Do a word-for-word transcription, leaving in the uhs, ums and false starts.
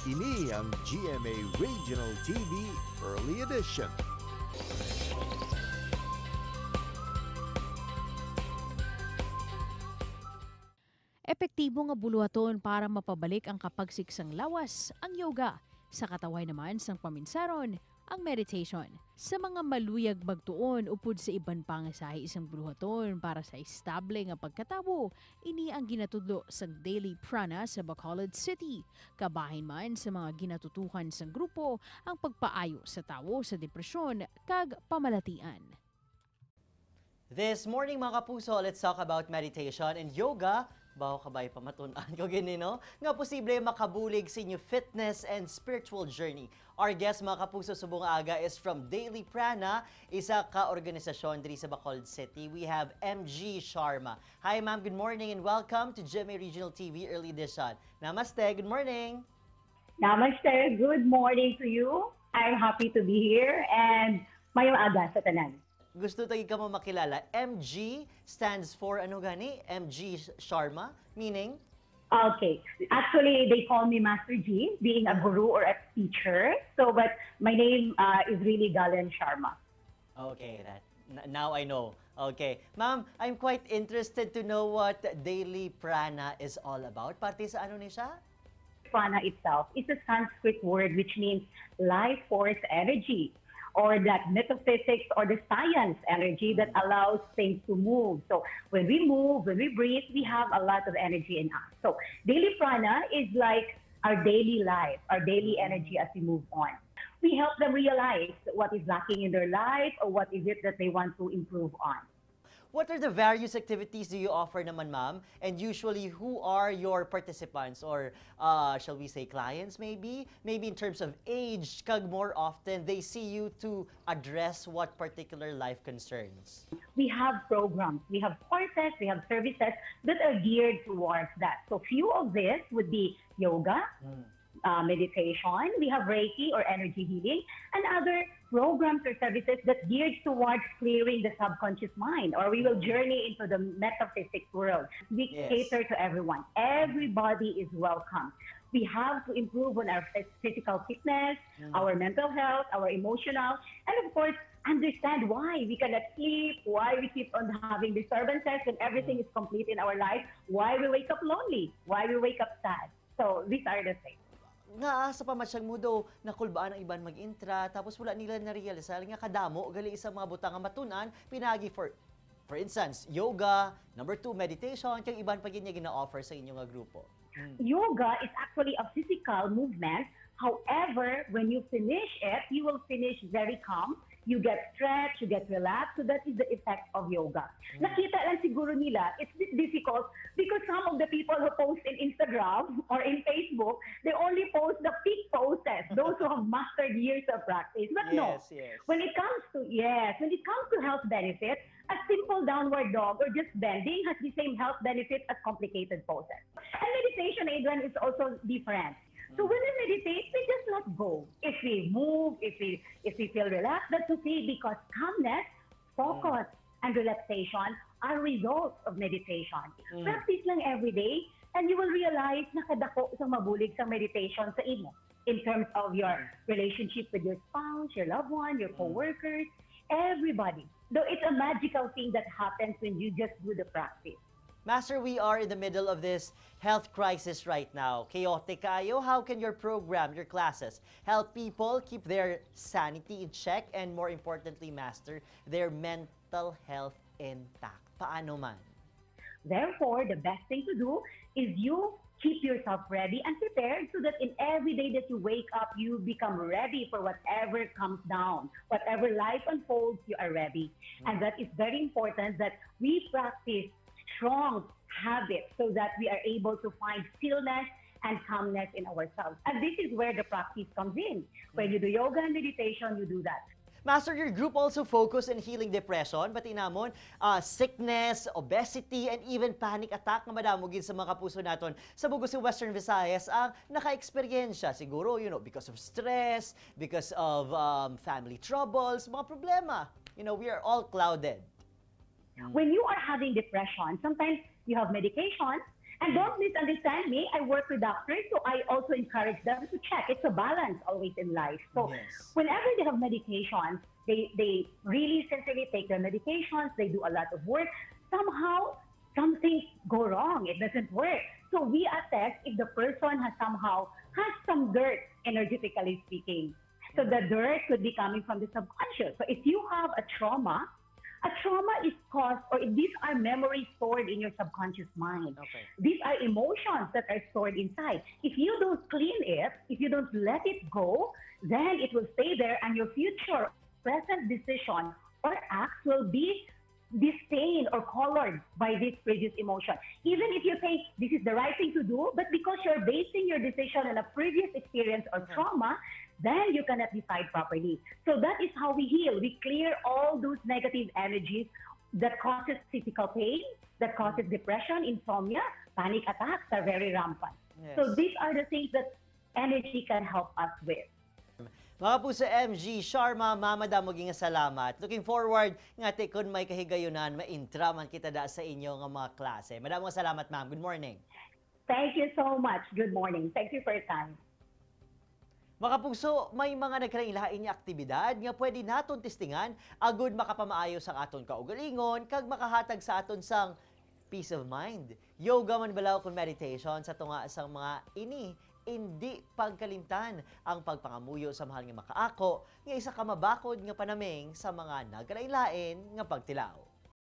Ini ang G M A Regional T V Early Edition. Epektibo nga buluhaton para mapabalik ang kapagsiksang lawas, ang yoga. Sa kataway naman sang paminsaron, ang meditation. Sa mga maluyag magtuon upod sa iban pangasahi isang buluhaton para sa estable nga pagkatabo, ini ang ginatudlo sang Daily Prana sa Bacolod City. Kabahin man sa mga ginatutukan sang grupo ang pagpaayo sa tawo sa depresyon kag pamalatian. This morning mga kapuso, let's talk about meditation and yoga. Baho kabay pamatunan ko gini, no? Nga posible makabulig sa inyo fitness and spiritual journey. Our guest mga kapuso subong aga is from Daily Prana, isa ka organisasyon diri sa Bacolod City. We have M G Sharma. Hi ma'am, good morning and welcome to G M A Regional T V Early Edition. Namaste, good morning. Namaste, good morning to you. I'm happy to be here and mayong aga sa tanan. Gusto tayo ka mo makilala. M G stands for ano gani? M G Sharma, meaning? Okay. Actually, they call me Master G, being a guru or a teacher. So, but my name uh, is really Galen Sharma. Okay, that now I know. Okay. Ma'am, I'm quite interested to know what Daily Prana is all about. Parte sa ano ni siya? Prana itself is a Sanskrit word which means life force energy, or that metaphysics or the science energy that allows things to move. So when we move, when we breathe, we have a lot of energy in us. So Daily Prana is like our daily life, our daily energy as we move on. We help them realize what is lacking in their life or what is it that they want to improve on. What are the various activities do you offer naman, ma'am? And usually, who are your participants or, uh, shall we say, clients maybe? Maybe in terms of age, kag more often, they see you to address what particular life concerns? We have programs, we have courses, we have services that are geared towards that. So few of this would be yoga, mm. uh, meditation, we have Reiki or energy healing, and other programs or services that geared towards clearing the subconscious mind, or we will journey into the metaphysics world. We yes. cater to everyone. Everybody is welcome. We have to improve on our physical fitness, mm. our mental health, our emotional, and of course, understand why we cannot sleep, why we keep on having disturbances and everything is complete in our life, why we wake up lonely, why we wake up sad. So these are the things. Nga sa pamasyang mo daw nakulbaan ang iban mag-intra tapos wala nila na-realize nga kadamo gali isang mga butang nga matunan pinagi for for instance yoga, number two meditation, kang iban pa ginya gina-offer sa inyong nga grupo. Hmm. Yoga is actually a physical movement. However, when you finish it, you will finish very calm. You get stretched, you get relaxed. So that is the effect of yoga. Mm. Nakita lang siguro nila, it's difficult because some of the people who post in Instagram or in Facebook, they only post the peak poses, those who have mastered years of practice. But yes, no, yes. when it comes to, yes, when it comes to health benefits, a simple downward dog or just bending has the same health benefits as complicated poses. And meditation, Adrian, is also different. So when we meditate, we just let go. If we move, if we if we feel relaxed, that's okay because calmness, focus, and relaxation are results of meditation. Mm. Practice lang every day, and you will realize na kadako sa mabulig sa meditation sa imo in terms of your relationship with your spouse, your loved one, your co-workers, everybody. Though it's a magical thing that happens when you just do the practice. Master, we are in the middle of this health crisis right now. Chaotic kayo. How can your program, your classes, help people keep their sanity in check and more importantly, Master, their mental health intact? Paano man? Therefore, the best thing to do is you keep yourself ready and prepared so that in every day that you wake up, you become ready for whatever comes down. Whatever life unfolds, you are ready. Mm. And that is very important that we practice strong habits so that we are able to find stillness and calmness in ourselves. And this is where the practice comes in. When you do yoga and meditation, you do that. Master, your group also focus in healing depression, pati namon, uh, sickness, obesity, and even panic attack na madamugin sa mga kapuso naton sa Bugos sa Western Visayas ang naka-eksperyensya. Siguro, you know, because of stress, because of um, family troubles, mga problema. You know, we are all clouded. When you are having depression, sometimes you have medication And don't misunderstand me. I work with doctors, so I also encourage them to check. It's a balance always in life. So Yes. whenever they have medications, they, they really sincerely take their medications. They do a lot of work. Somehow, some things go wrong. It doesn't work. So we assess if the person has somehow has some dirt, energetically speaking. So the dirt could be coming from the subconscious. So if you have a trauma, a trauma is caused, or if these are memories stored in your subconscious mind. Okay. These are emotions that are stored inside. If you don't clean it, if you don't let it go, then it will stay there, and your future present decision or acts will be disdained or colored by this previous emotion. Even if you think this is the right thing to do, but because you're basing your decision on a previous experience or Okay. trauma, then you cannot decide properly. So that is how we heal. We clear all those negative energies that causes physical pain, that causes depression, insomnia, panic attacks are very rampant. Yes. So these are the things that energy can help us with. Mga puso M G, Sharma, Mama da, maging salamat. Looking forward nga te kun may kahigayunan, maintra man kita da sa inyo nga mga klase. Madamong salamat, ma'am. Good morning. Thank you so much. Good morning. Thank you for your time. Mga puso, may mga nagkalain-lain nga aktibidad nga pwede naton testingan agud makapamaayo sa aton kaugalingon kag makahatag sa aton sang peace of mind. Yoga man balaw kun meditation sa tunga sang mga ini hindi pagkalimtan ang pagpangamuyo sa mahal nga makaako nga isa ka mabakod nga panaming sa mga nagkalain-lain nga pagtilaw.